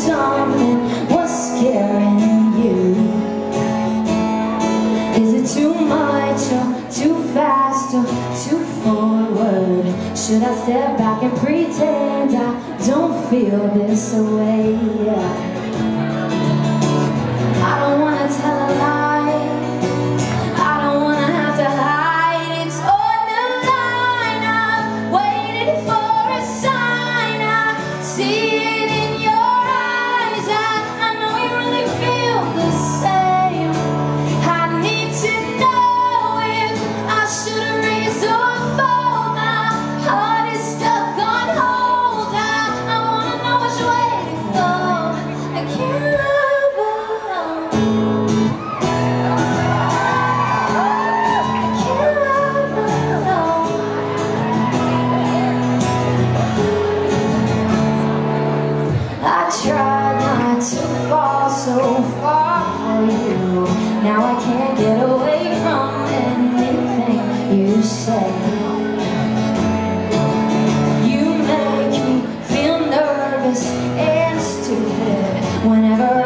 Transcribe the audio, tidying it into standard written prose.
something was scaring you. Is it too much or too fast or too forward? Should I step back and pretend I don't feel this way? I don't wanna tell a lie, I don't wanna have to hide. It's on the line, I'm waiting for a sign. I see it in your eyes, I know you really feel the same. I need to know if I should raise or fall. My heart is stuck on hold. I wanna know which way to go. I can't love alone. I can't love alone. I tried not to fall so far for you. Now I can't get away from anything you say. You make me feel nervous and stupid whenever